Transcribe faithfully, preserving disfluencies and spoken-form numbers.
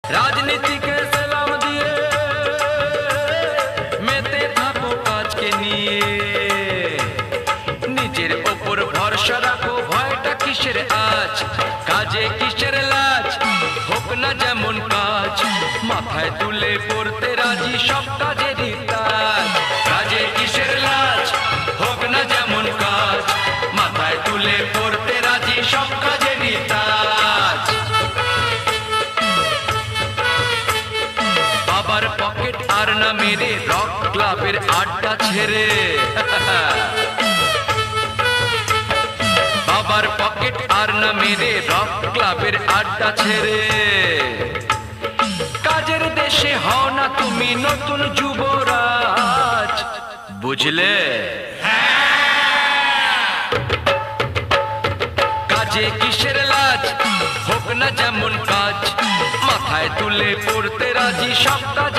রাজনীতিকে সেলাম দিয়ে মেতে থাকো কাজকে নিয়ে, নিজের ওপর ভরসা রাখো, ভয়টা কিসের আজ, কাজে কিসের লাজ, হোক না যেমন কাজ, মাথায় তুলে পড়তে রাজি সব কাজেরই তাজ। কাজে কিসের লাজ, হোক না যেমন কাজ, মাথায় তুলে পড়তে রাজি সব কাজেরই তাজ। বাবার পকেট আর না মেরে রক ক্লাবের আড্ডা ছেড়ে, বাবার পকেট আর না মেরে রক ক্লাবের আড্ডা ছেড়ে, কাজের দেশে হও না তুমি নতুন যুবরাজ, বুঝলে? কাজে কিসের লাজ, হোক না যেমন কাজ, মাথায় তুলে পড়তে রাজি সব কাজ